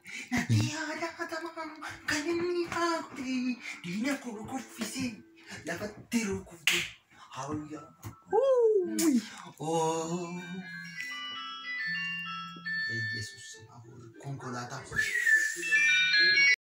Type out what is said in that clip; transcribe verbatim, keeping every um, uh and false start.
Na tiada tamang kanina ko di na ko kufisi dapat tiru ko hawya. Oh. Eh, Jesus, ako konkolata.